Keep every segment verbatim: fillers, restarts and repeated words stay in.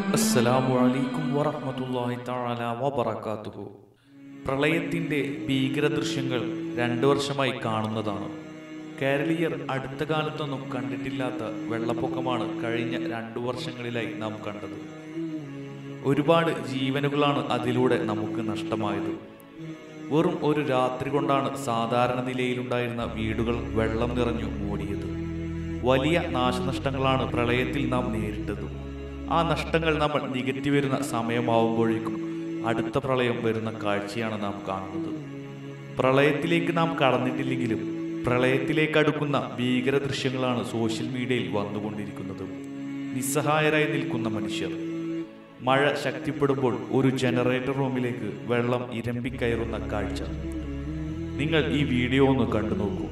അസ്സലാമു അലൈക്കും വറഹ്മത്തുള്ളാഹി തആല വബറകാതുഹു. പ്രളയത്തിൻ്റെ ഭീകരദൃശ്യങ്ങൾ രണ്ടു വർഷമായി കാണുന്നതാണ്. കേരളീയർ അടുത്ത കാലത്തൊന്നും കണ്ടിട്ടില്ലാത്ത വെള്ളപ്പൊക്കമാണ് കഴിഞ്ഞ രണ്ടു വർഷങ്ങളിലായി നാം കണ്ടത്. ഒരുപാട് ജീവനുകളാണ് അതിലൂടെ നമുക്ക് നഷ്ടമായത്. വെറും ഒരു രാത്രി കൊണ്ടാണ് സാധാരണ നിലയിലുണ്ടായിരുന്ന വീടുകൾ വെള്ളം നിറഞ്ഞു മൂടിയത്. വലിയ നാശനഷ്ടങ്ങളാണ് പ്രളയത്തിൽ നാം നേരിട്ടത്. ആ നഷ്ടങ്ങൾ നമ്മൾ നികറ്റി വരുന്ന സമയമാവുമ്പോഴേക്കും അടുത്ത പ്രളയം വരുന്ന കാഴ്ചയാണ് നാം കാണുന്നത്. പ്രളയത്തിലേക്ക് നാം കടന്നിട്ടില്ലെങ്കിലും പ്രളയത്തിലേക്ക് അടുക്കുന്ന ഭീകര ദൃശ്യങ്ങളാണ് സോഷ്യൽ മീഡിയയിൽ വന്നുകൊണ്ടിരിക്കുന്നത്. നിസ്സഹായരായി നിൽക്കുന്ന മനുഷ്യർ, മഴ ശക്തിപ്പെടുമ്പോൾ ഒരു ജനറേറ്റർ റൂമിലേക്ക് വെള്ളം ഇരമ്പിക്കയറുന്ന കാഴ്ച. നിങ്ങൾ ഈ വീഡിയോ ഒന്ന് കണ്ടു നോക്കൂ.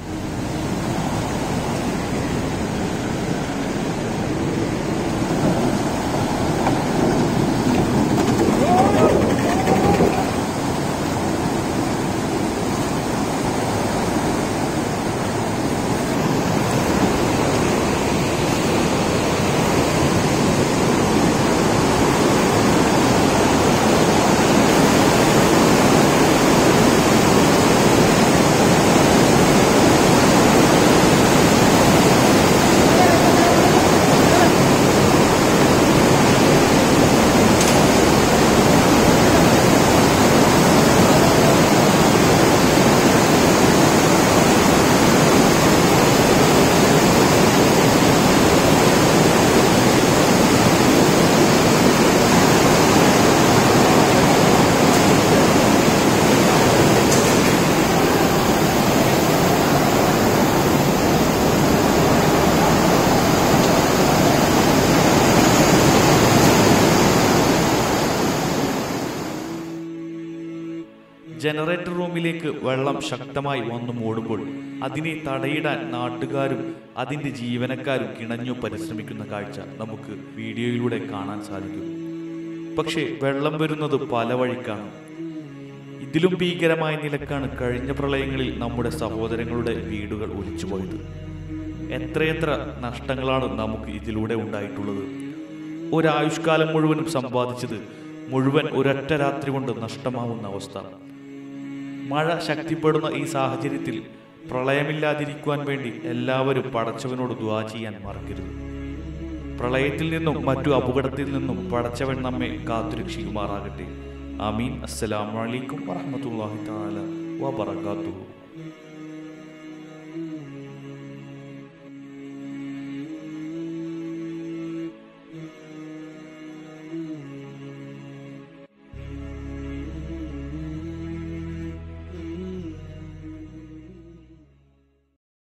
ജനറേറ്റർ റൂമിലേക്ക് വെള്ളം ശക്തമായി വന്നു മൂടുമ്പോൾ അതിനെ തടയിടാൻ നാട്ടുകാരും അതിൻ്റെ ജീവനക്കാരും കിണഞ്ഞു പരിശ്രമിക്കുന്ന കാഴ്ച നമുക്ക് വീഡിയോയിലൂടെ കാണാൻ സാധിക്കും. പക്ഷേ വെള്ളം വരുന്നത് പല വഴിക്കാണ്. ഇതിലും ഭീകരമായ നിലക്കാണ് കഴിഞ്ഞ പ്രളയങ്ങളിൽ നമ്മുടെ സഹോദരങ്ങളുടെ വീടുകൾ ഒലിച്ചുപോയത്. എത്രയെത്ര നഷ്ടങ്ങളാണ് നമുക്ക് ഇതിലൂടെ ഉണ്ടായിട്ടുള്ളത്. ഒരായുഷ്കാലം മുഴുവനും സമ്പാദിച്ചത് മുഴുവൻ ഒരൊറ്റ രാത്രി കൊണ്ട് നഷ്ടമാവുന്ന അവസ്ഥ. മഴ ശക്തിപ്പെടുന്ന ഈ സാഹചര്യത്തിൽ പ്രളയമില്ലാതിരിക്കുവാൻ വേണ്ടി എല്ലാവരും പടച്ചവനോട് ദുആ ചെയ്യാൻ മറക്കരുത്. പ്രളയത്തിൽ നിന്നും മറ്റു അപകടത്തിൽ നിന്നും പടച്ചവൻ നമ്മെ കാത്തുരക്ഷിക്കുമാറാകട്ടെ. ആമീൻ. അസ്സലാമു അലൈക്കും വറഹ്മത്തുള്ളാഹി തആല വബറകാതുഹു.